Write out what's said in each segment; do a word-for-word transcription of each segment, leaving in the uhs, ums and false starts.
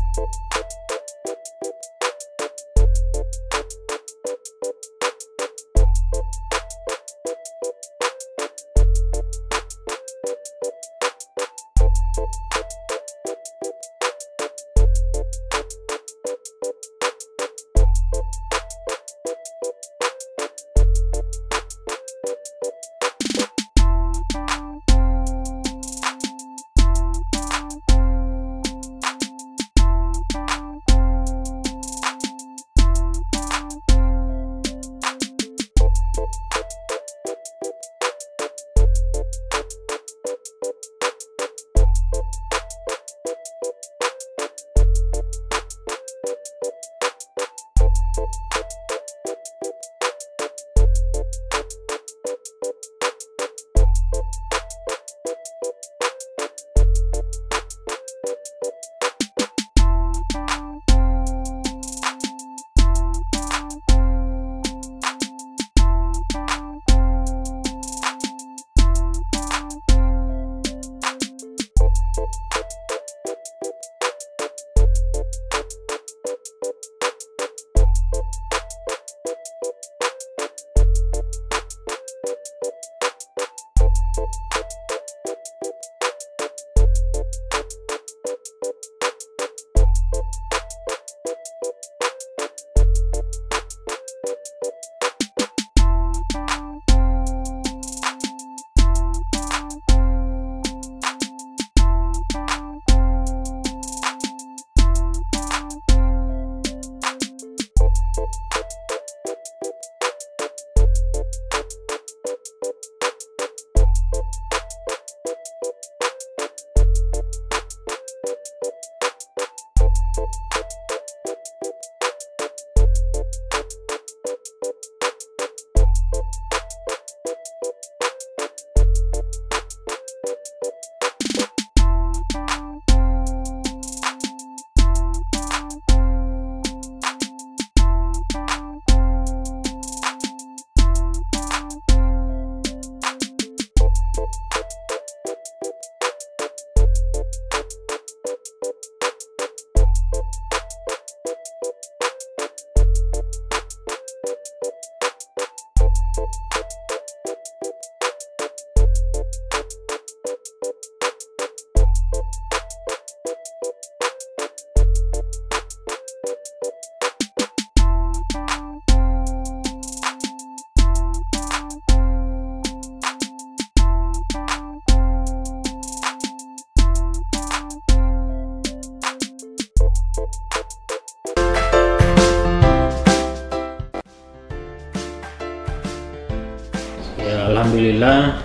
Alhamdulillah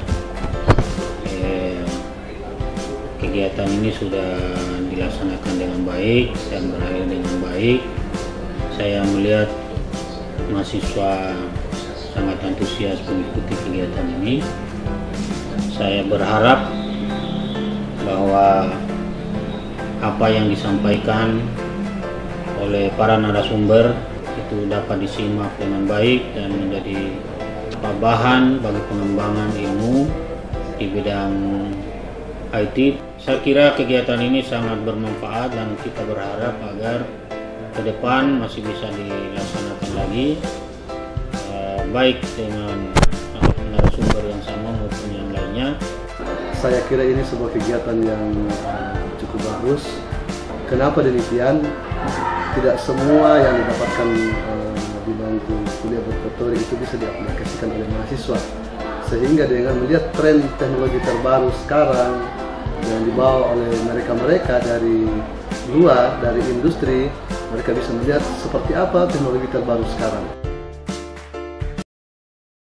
eh, kegiatan ini sudah dilaksanakan dengan baik dan berakhir dengan baik. Saya melihat mahasiswa sangat antusias mengikuti kegiatan ini. Saya berharap bahwa apa yang disampaikan oleh para narasumber itu dapat disimak dengan baik dan menjadi bahan bagi pengembangan ilmu di bidang I T. Saya kira kegiatan ini sangat bermanfaat dan kita berharap agar ke depan masih bisa dilaksanakan lagi, eh, baik dengan narasumber yang sama maupun yang lainnya. Saya kira ini sebuah kegiatan yang cukup bagus. Kenapa demikian? Tidak semua yang didapatkan uh, di bangku kuliah bertutori itu bisa diaplikasikan oleh mahasiswa. Sehingga dengan melihat tren teknologi terbaru sekarang yang dibawa oleh mereka-mereka dari luar, dari industri, mereka bisa melihat seperti apa teknologi terbaru sekarang.